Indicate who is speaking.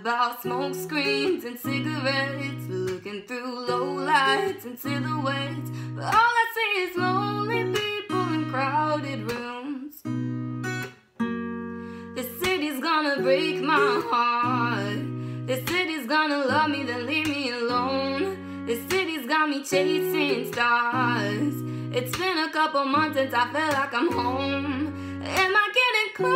Speaker 1: about smoke screens and cigarettes, looking through low lights and silhouettes. But all I see is lonely people in crowded rooms. This city's gonna break my heart. This city's gonna love me then leave me alone. This city's got me chasing stars. It's been a couple months since I feel like I'm home. Am I getting close?